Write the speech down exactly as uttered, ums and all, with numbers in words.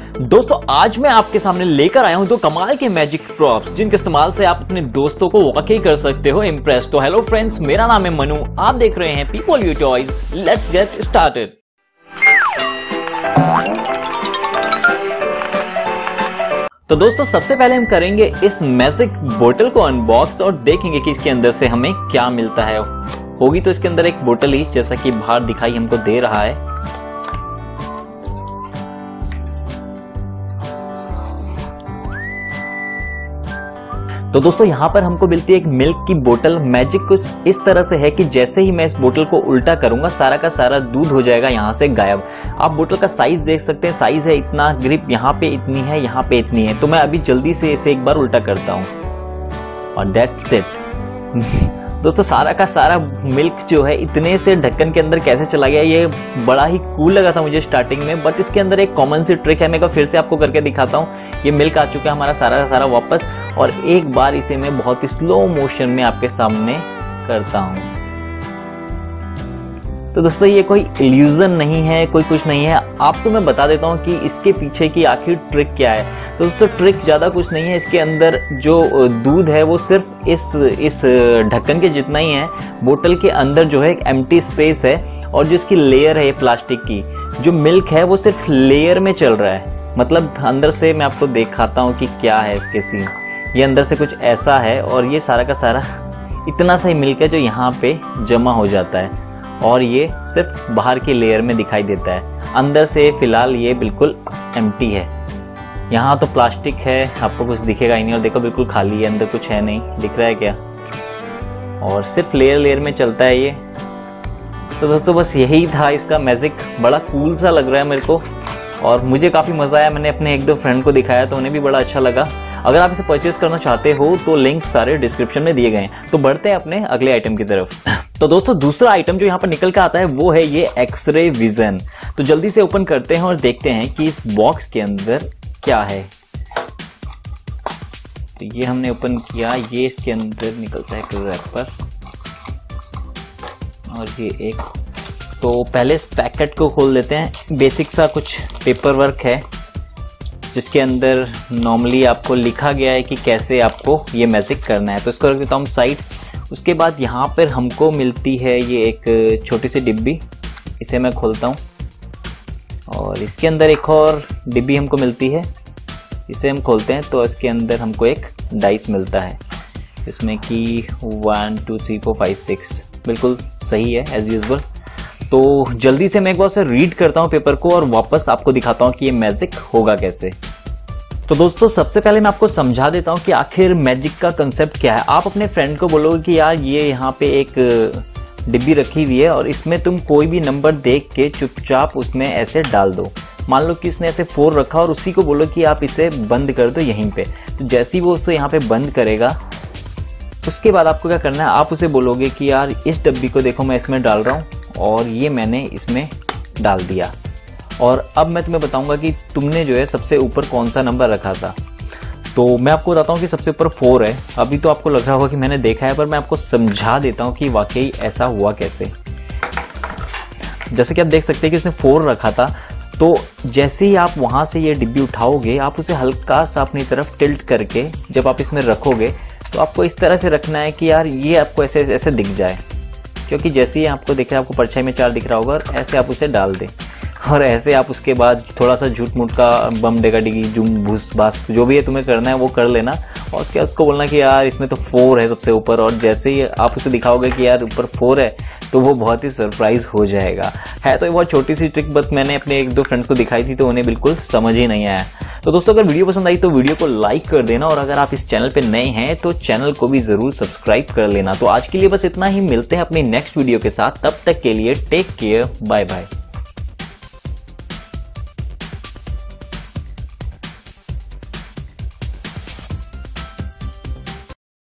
दोस्तों आज मैं आपके सामने लेकर आया हूं दो कमाल के मैजिक प्रॉप्स जिनके इस्तेमाल से आप अपने दोस्तों को वाकई कर सकते हो इम्प्रेस। तो हेलो फ्रेंड्स, मेरा नाम है मनु, आप देख रहे हैं people you toys. Let's get started. तो दोस्तों सबसे पहले हम करेंगे इस मैजिक बोतल को अनबॉक्स और देखेंगे कि इसके अंदर से हमें क्या मिलता है। होगी तो इसके अंदर एक बोतल ही, जैसा कि बाहर दिखाई हमको दे रहा है। तो दोस्तों यहाँ पर हमको मिलती है एक मिल्क की बोतल। मैजिक कुछ इस तरह से है कि जैसे ही मैं इस बोतल को उल्टा करूंगा सारा का सारा दूध हो जाएगा यहाँ से गायब। आप बोतल का साइज देख सकते हैं, साइज है इतना, ग्रिप यहाँ पे इतनी है, यहाँ पे इतनी है। तो मैं अभी जल्दी से इसे एक बार उल्टा करता हूँ और दैट्स इट। दोस्तों सारा का सारा मिल्क जो है इतने से ढक्कन के अंदर कैसे चला गया, ये बड़ा ही कूल लगा था मुझे स्टार्टिंग में। बट इसके अंदर एक कॉमन सी ट्रिक है, मैं फिर से आपको करके दिखाता हूँ। ये मिल्क आ चुका है हमारा सारा का सारा वापस, और एक बार इसे मैं बहुत ही स्लो मोशन में आपके सामने करता हूँ। तो दोस्तों ये कोई इल्यूजन नहीं है, कोई कुछ नहीं है। आपको मैं बता देता हूँ कि इसके पीछे की आखिर ट्रिक क्या है। तो दोस्तों ट्रिक ज्यादा कुछ नहीं है, इसके अंदर जो दूध है वो सिर्फ इस इस ढक्कन के जितना ही है। बोतल के अंदर जो है एक एम्प्टी स्पेस है, और जो इसकी लेयर है प्लास्टिक की, जो मिल्क है वो सिर्फ लेयर में चल रहा है। मतलब अंदर से मैं आपको दिखाता हूँ कि क्या है इसके सीन। ये अंदर से कुछ ऐसा है, और ये सारा का सारा इतना सा ही मिल्क है जो यहाँ पे जमा हो जाता है, और ये सिर्फ बाहर की लेयर में दिखाई देता है। अंदर से फिलहाल ये बिल्कुल एम्प्टी है। यहाँ तो प्लास्टिक है, आपको कुछ दिखेगा ही नहीं, और देखो बिल्कुल खाली है, अंदर कुछ है नहीं, दिख रहा है क्या? और सिर्फ लेयर लेयर में चलता है ये। तो दोस्तों बस यही था इसका मैजिक। बड़ा कूल सा लग रहा है मेरे को, और मुझे काफी मजा आया। मैंने अपने एक दो फ्रेंड को दिखाया तो उन्हें भी बड़ा अच्छा लगा। अगर आप इसे परचेज करना चाहते हो तो लिंक सारे डिस्क्रिप्शन में दिए गए हैं। तो बढ़ते हैं अपने अगले आइटम की तरफ। तो दोस्तों दूसरा आइटम जो यहाँ पर निकल के आता है वो है ये एक्सरे विजन। तो जल्दी से ओपन करते हैं और देखते हैं कि इस बॉक्स के अंदर क्या है। तो ये हमने ओपन किया, ये इसके अंदर निकलता है एक रैपर, और ये एक। तो पहले इस पैकेट को खोल देते हैं। बेसिक सा कुछ पेपर वर्क है जिसके अंदर नॉर्मली आपको लिखा गया है कि कैसे आपको ये मैजिक करना है। तो इसको रख देता हूँ साइड। उसके बाद यहाँ पर हमको मिलती है ये एक छोटी सी डिब्बी, इसे मैं खोलता हूँ, और इसके अंदर एक और डिब्बी हमको मिलती है, इसे हम खोलते हैं। तो इसके अंदर हमको एक डाइस मिलता है, इसमें कि one two three four five six बिल्कुल सही है एज यूजुअल। तो जल्दी से मैं एक बार से रीड करता हूँ पेपर को, और वापस आपको दिखाता हूँ कि ये मैजिक होगा कैसे। तो दोस्तों सबसे पहले मैं आपको समझा देता हूँ कि आखिर मैजिक का कंसेप्ट क्या है। आप अपने फ्रेंड को बोलोगे कि यार ये यहाँ पे एक डिब्बी रखी हुई है, और इसमें तुम कोई भी नंबर देख के चुपचाप उसमें ऐसे डाल दो। मान लो कि इसने ऐसे फोर रखा, और उसी को बोलो कि आप इसे बंद कर दो यहीं पे। तो जैसे ही वो उसे यहाँ पे बंद करेगा, उसके बाद आपको क्या करना है, आप उसे बोलोगे कि यार इस डब्बी को देखो मैं इसमें डाल रहा हूँ, और ये मैंने इसमें डाल दिया। और अब मैं तुम्हें बताऊंगा कि तुमने जो है सबसे ऊपर कौन सा नंबर रखा था। तो मैं आपको बताता हूँ कि सबसे ऊपर फोर है। अभी तो आपको लग रहा होगा कि मैंने देखा है, पर मैं आपको समझा देता हूँ कि वाकई ऐसा हुआ कैसे। जैसे कि आप देख सकते हैं कि इसने फोर रखा था, तो जैसे ही आप वहां से ये डिब्बी उठाओगे, आप उसे हल्का सा अपनी तरफ टिल्ट करके जब आप इसमें रखोगे, तो आपको इस तरह से रखना है कि यार ये आपको ऐसे ऐसे दिख जाए। क्योंकि जैसे ही आपको दिख रहा है, आपको परछाई में चार दिख रहा होगा, और ऐसे आप उसे डाल दें, और ऐसे आप उसके बाद थोड़ा सा झूठ मूठ का बम डेगा डिगी जुम भूस बास जो भी है तुम्हें करना है वो कर लेना। और उसके बाद उसको बोलना कि यार इसमें तो फोर है सबसे ऊपर, और जैसे ही आप उसे दिखाओगे कि यार ऊपर फोर है, तो वो बहुत ही सरप्राइज हो जाएगा। है तो ये बहुत छोटी सी ट्रिक, बस मैंने अपने एक दो फ्रेंड्स को दिखाई थी तो उन्हें बिल्कुल समझ ही नहीं आया। तो दोस्तों अगर वीडियो पसंद आई तो वीडियो को लाइक कर देना, और अगर आप इस चैनल पे नए हैं तो चैनल को भी जरूर सब्सक्राइब कर लेना। तो आज के लिए बस इतना ही, मिलते हैं अपनी नेक्स्ट वीडियो के साथ। तब तक के लिए टेक केयर, बाय बाय।